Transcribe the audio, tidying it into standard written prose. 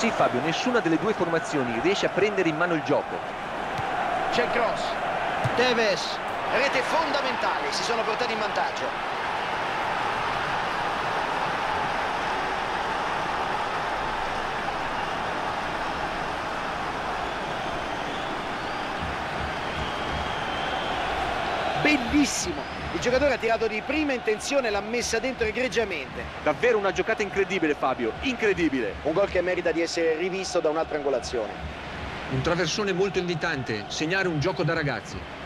Sì, Fabio, nessuna delle due formazioni riesce a prendere in mano il gioco. C'è il cross. Tevez. Rete fondamentale, si sono portati in vantaggio. Bellissimo! Il giocatore ha tirato di prima intenzione e l'ha messa dentro egregiamente. Davvero una giocata incredibile, Fabio, incredibile. Un gol che merita di essere rivisto da un'altra angolazione. Un traversone molto invitante, segnare un gioco da ragazzi.